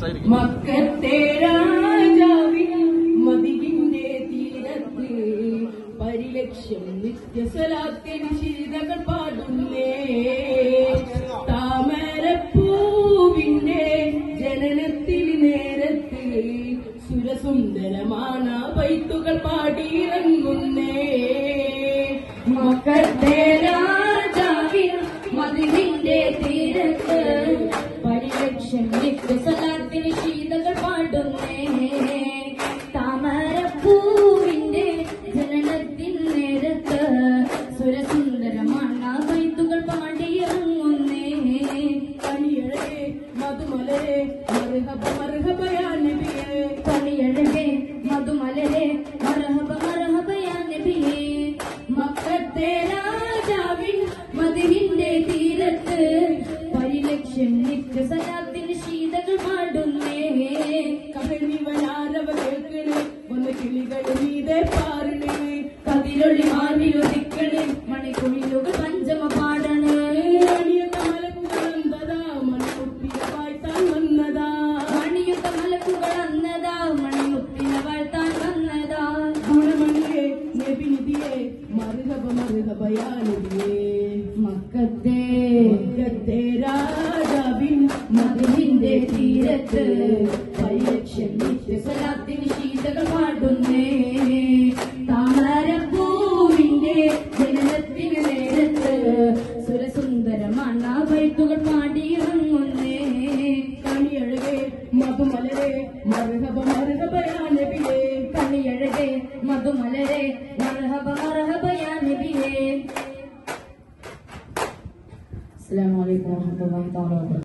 മക്കത്തെ രാജാവിൻ മദീനയുടെ തീരത്ത് പരിലക്ഷ്യം നിത്യസലാത്തിൽ ശീതകൾ പാടുന്നേ. താമരപ്പൂവിന്റെ ജനനത്തിൽ നേരത്ത് സുരസുന്ദരമാണ ബൈത്തുകൾ പാടിയിറങ്ങുന്നേ. മക്കത്തെ രാജാവിൻ മദീനയുടെ തീരത്ത് പരിലക്ഷ്യം നിത്യസലാത്തിന് ശീതകൾ പാടുന്നേ. താമരപ്പൂവിന്റെ ജനനത്തിൽ നേരത്ത് സുരസുന്ദരമാണ് ബൈത്തുകൾ പാടിയിറങ്ങുന്നേ. കണിയഴകെ മധുമലരെ മർഹബ മർഹബ യാ നബിയേ. കണിയഴകെ മധുമലരെ മർഹബ മർഹബ യാ നബിയേ. മക്കത്തെ രാജാവിൻ മദീനയുടെ തീരത്ത് പരിലക്ഷ്യം നിത്യസലാത്തിന് ശീതകൾ പാടുന്നേ. കഹനിവനാരവ കേൾക്കണേ വന്ന് കിളികൾ മീതെ പാരണേ. കതിരൊളി മാറിയൊതിക്കണേ മണിക്കുഴിലുകൾ പഞ്ചമ പാടണേ. മണിയുത്ത മലക്കുകൾ അന്നതാ മണിമുത്തിന വാഴ്ത്താൻ വന്നതാ. മണിയുത്ത മലക്കുകൾ അന്നതാ മണിമുത്തിന വാഴ്ത്താൻ വന്നതാ. ഗുണമണിയെ നബിനിധിയെ മർഹബ മർഹബ യാ നബിയേ. മക്കത്തെ രാജാവിൻ മദീനയുടെ തീരത്ത് പരിലക്ഷ്യം നിത്യസലാത്തിന് ശീതകൾ പാടുന്നേ. താമരപ്പൂവിന്റെ ജനനത്തിന് നേരത്ത് സുരസുന്ദരമാണ് ബൈത്തുകൾ പാടിയിറങ്ങുന്നേ. കണിയഴകെ മധുമലരെ മർഹബ മർഹബ യാ നബിയേ. കണിയഴകെ മധുമലരെ മർഹബ മർഹബ യാ നബിയേ. അസ്സലാമു അലൈക്കും വറഹ്മത്തുള്ളാഹി വബറകാതുഹു.